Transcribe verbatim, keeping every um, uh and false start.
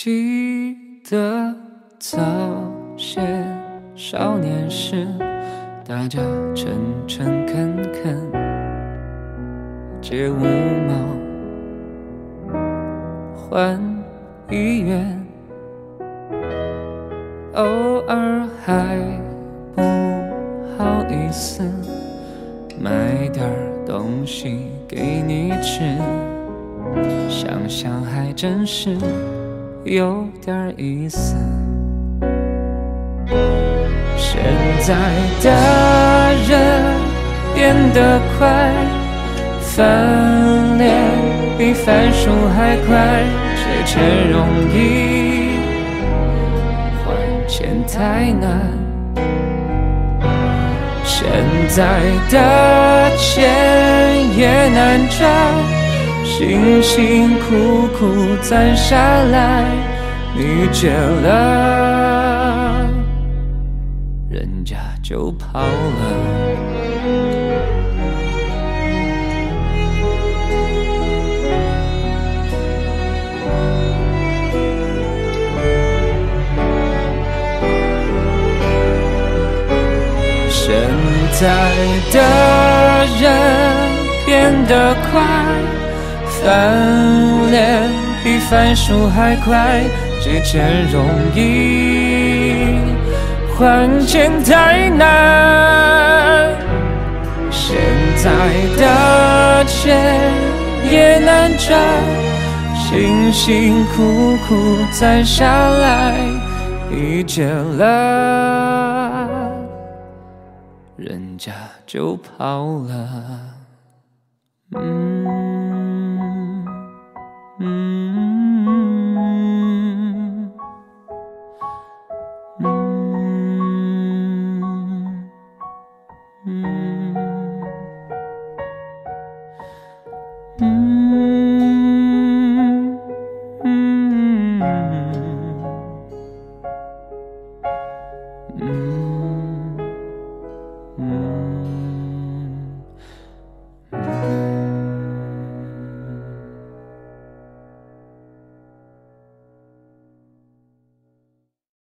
记得早些少年时，大家诚诚恳恳，借五毛换一元，偶尔还不好意思买点东西给你吃，想想还真是有点意思。现在的人变得快，翻脸比翻书还快，借钱容易，还钱太难。现在的钱也难赚，辛辛苦苦攒下来，你借了，人家就跑了。现在的人变得快，翻脸比翻书还快，借钱容易，还钱太难。现在的钱也难赚，辛辛苦苦攒下来，你借了，人家就跑了。嗯嗯嗯嗯嗯嗯